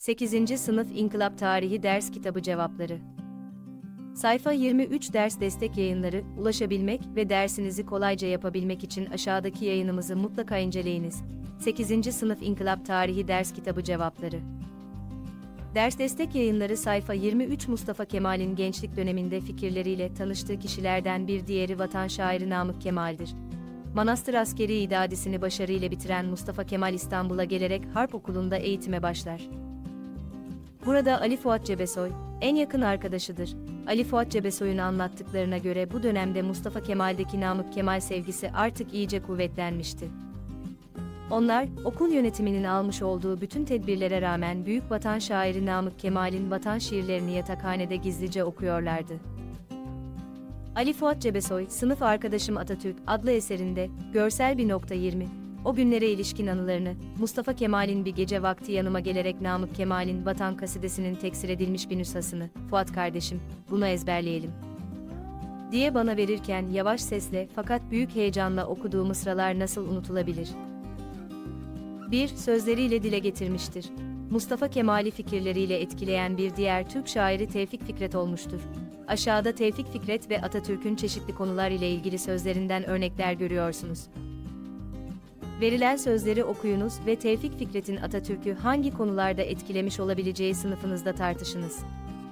8. Sınıf İnkılap Tarihi Ders Kitabı Cevapları. Sayfa 23 Ders Destek Yayınları. Ulaşabilmek ve dersinizi kolayca yapabilmek için aşağıdaki yayınımızı mutlaka inceleyiniz. 8. Sınıf İnkılap Tarihi Ders Kitabı Cevapları. Ders Destek Yayınları sayfa 23 Mustafa Kemal'in gençlik döneminde fikirleriyle tanıştığı kişilerden bir diğeri vatan şairi Namık Kemal'dir. Manastır askeri idadisini başarıyla bitiren Mustafa Kemal İstanbul'a gelerek Harp Okulu'nda eğitime başlar. Burada Ali Fuat Cebesoy, en yakın arkadaşıdır. Ali Fuat Cebesoy'un anlattıklarına göre bu dönemde Mustafa Kemal'deki Namık Kemal sevgisi artık iyice kuvvetlenmişti. Onlar, okul yönetiminin almış olduğu bütün tedbirlere rağmen büyük vatan şairi Namık Kemal'in vatan şiirlerini yatakhanede gizlice okuyorlardı. Ali Fuat Cebesoy, Sınıf Arkadaşım Atatürk adlı eserinde, görsel 1.20, o günlere ilişkin anılarını, Mustafa Kemal'in bir gece vakti yanıma gelerek Namık Kemal'in Vatan Kasidesi'nin teksir edilmiş bir nüshasını, "Fuat kardeşim, bunu ezberleyelim," diye bana verirken yavaş sesle fakat büyük heyecanla okuduğu mısralar nasıl unutulabilir? Sözleriyle dile getirmiştir. Mustafa Kemal'i fikirleriyle etkileyen bir diğer Türk şairi Tevfik Fikret olmuştur. Aşağıda Tevfik Fikret ve Atatürk'ün çeşitli konular ile ilgili sözlerinden örnekler görüyorsunuz. Verilen sözleri okuyunuz ve Tevfik Fikret'in Atatürk'ü hangi konularda etkilemiş olabileceği sınıfınızda tartışınız.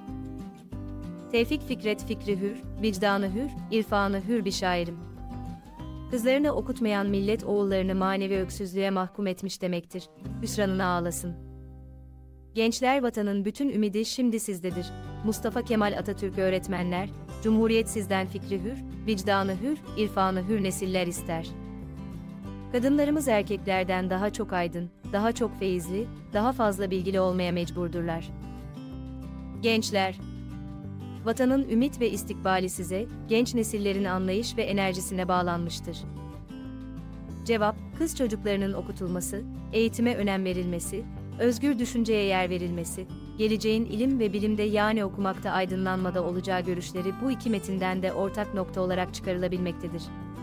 Tevfik Fikret fikri hür, vicdanı hür, irfanı hür bir şairim. Kızlarını okutmayan millet oğullarını manevi öksüzlüğe mahkum etmiş demektir. Hüsranına ağlasın. Gençler vatanın bütün ümidi şimdi sizdedir. Mustafa Kemal Atatürk öğretmenler, Cumhuriyet sizden fikri hür, vicdanı hür, irfanı hür nesiller ister. Kadınlarımız erkeklerden daha çok aydın, daha çok feyizli, daha fazla bilgili olmaya mecburdurlar. Gençler, vatanın ümit ve istikbali size, genç nesillerin anlayış ve enerjisine bağlanmıştır. Cevap, kız çocuklarının okutulması, eğitime önem verilmesi, özgür düşünceye yer verilmesi, geleceğin ilim ve bilimde yani okumakta aydınlanmada olacağı görüşleri bu iki metinden de ortak nokta olarak çıkarılabilmektedir.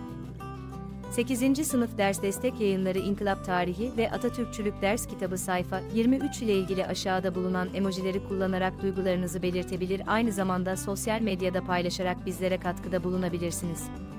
8. Sınıf Ders Destek Yayınları İnkılap Tarihi ve Atatürkçülük Ders Kitabı sayfa 23 ile ilgili aşağıda bulunan emojileri kullanarak duygularınızı belirtebilir, aynı zamanda sosyal medyada paylaşarak bizlere katkıda bulunabilirsiniz.